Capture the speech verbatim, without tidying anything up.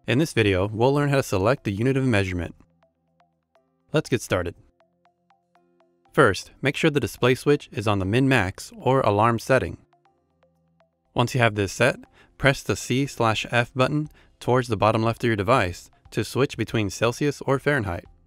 In this video, we'll learn how to select the unit of measurement. Let's get started. First, make sure the display switch is on the min-max or alarm setting. Once you have this set, press the C slash F button towards the bottom left of your device to switch between Celsius or Fahrenheit.